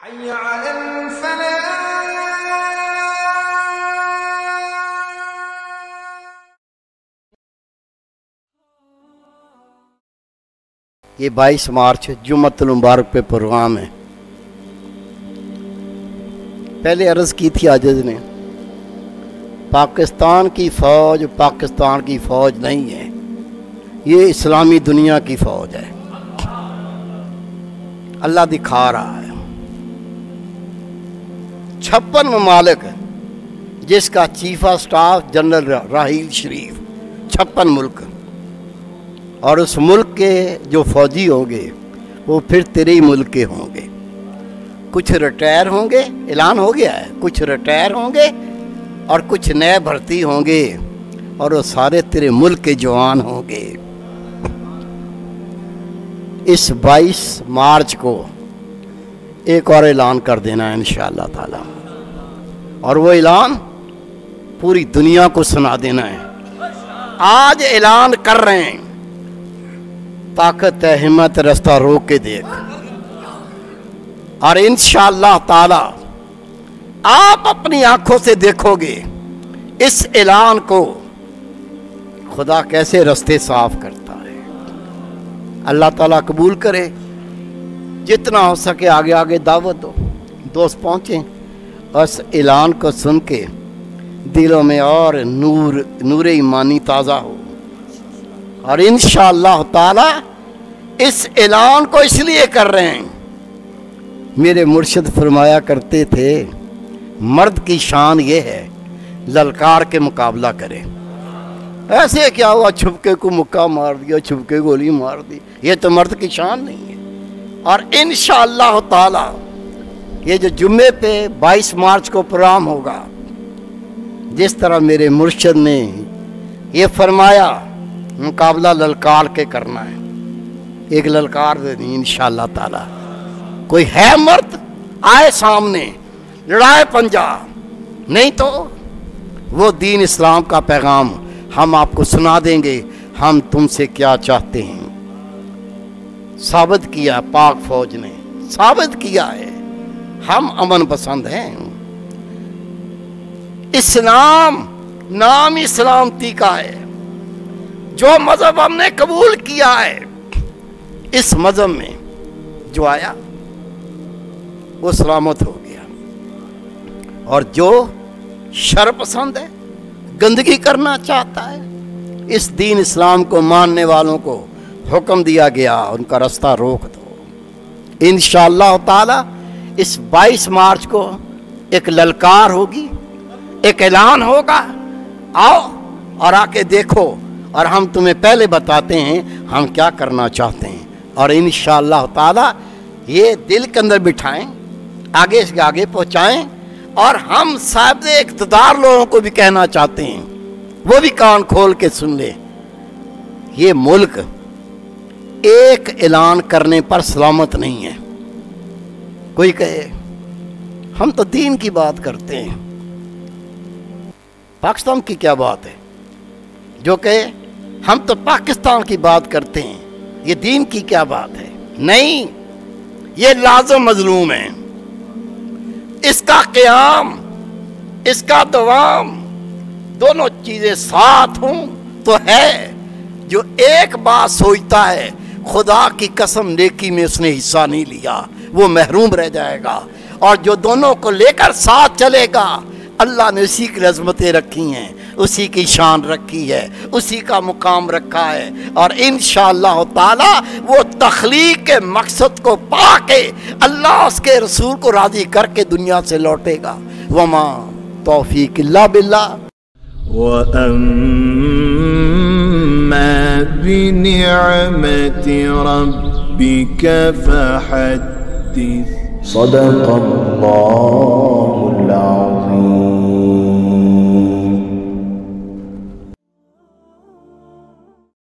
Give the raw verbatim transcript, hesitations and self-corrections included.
ये बाईस मार्च जुम्मतुल मुबारक पे प्रोग्राम है। पहले अर्ज़ की थी आजिज़ ने, पाकिस्तान की फ़ौज पाकिस्तान की फ़ौज नहीं है, ये इस्लामी दुनिया की फ़ौज है। अल्लाह दिखा रहा है। छप्पन ममालिक जिसका chief of staff general Raheel Sharif, छप्पन मुल्क, और उस मुल्क के जो फौजी होंगे वो फिर तेरे ही मुल्क के होंगे। कुछ रिटायर होंगे, ऐलान हो गया है, कुछ रिटायर होंगे और कुछ नए भर्ती होंगे, और वो सारे तेरे मुल्क के जवान होंगे। इस बाईस मार्च को एक और ऐलान कर देना है इंशाअल्लाह ताला, और वो ऐलान पूरी दुनिया को सुना देना है। आज ऐलान कर रहे हैं, ताकत है हिम्मत रास्ता रोक के देख, और इंशाअल्लाह ताला आप अपनी आंखों से देखोगे इस ऐलान को खुदा कैसे रास्ते साफ करता है। अल्लाह ताला कबूल करे। जितना हो सके आगे आगे दावत दो, दोस्त पहुँचे, उस ऐलान को सुन के दिलों में और नूर नूर ईमानी ताज़ा हो। और इंशाअल्लाह ताला इस ऐलान को इसलिए कर रहे हैं, मेरे मुर्शिद फरमाया करते थे, मर्द की शान ये है ललकार के मुकाबला करे। ऐसे क्या हुआ छुपके को मुक्का मार दिया, छुपके गोली मार दी, ये तो मर्द की शान नहीं है। और इंशाअल्लाह ताला ये जो जुम्मे पे बाईस मार्च को प्रोग्राम होगा, जिस तरह मेरे मुर्शिद ने ये फरमाया, मुकाबला ललकार के करना है। एक ललकार दे दी इंशाअल्लाह ताला। कोई है मर्द आए सामने, लड़ाए पंजा, नहीं तो वो दीन इस्लाम का पैगाम हम आपको सुना देंगे। हम तुमसे क्या चाहते हैं साबित किया, पाक फौज ने साबित किया है, हम अमन पसंद हैं। इस्लाम नाम ही सलामती का है। जो मजहब हमने कबूल किया है, इस मजहब में जो आया वो सलामत हो गया। और जो शर पसंद है, गंदगी करना चाहता है, इस दीन इस्लाम को मानने वालों को हुक्म दिया गया, उनका रास्ता रोक दो। इंशाअल्लाह ताला इस बाईस मार्च को एक ललकार होगी, एक ऐलान होगा। आओ और आके देखो, और हम तुम्हें पहले बताते हैं हम क्या करना चाहते हैं। और इंशाअल्लाह ताला ये दिल के अंदर बिठाएं, आगे से आगे पहुँचाएं। और हम साहब इक़्तिदार लोगों को भी कहना चाहते हैं, वो भी कान खोल के सुन ले। ये मुल्क एक ऐलान करने पर सलामत नहीं है। कोई कहे हम तो दीन की बात करते हैं, पाकिस्तान की क्या बात है। जो कहे हम तो पाकिस्तान की बात करते हैं, ये दीन की क्या बात है। नहीं, ये लाज़िम मजलूम है। इसका क़याम, इसका दवाम, दोनों चीज़ें साथ हों तो है। जो एक बात सोचता है खुदा की कसम नेकी में उसने हिस्सा नहीं लिया, वो महरूम रह जाएगा। और जो दोनों को लेकर साथ चलेगा, अल्लाह ने उसी की अज़मतें रखी हैं, उसी की शान रखी है, उसी का मुकाम रखा है। और इंशाअल्लाह ताला वो तख्लीक के मकसद को पाके अल्लाह उसके रसूल को राज़ी करके दुनिया से लौटेगा। वमा तौफीक इल्ला बिल्लाह। व अम्मा बिनिअमति रब्बिका फहद्दिस। सदक़ल्लाह।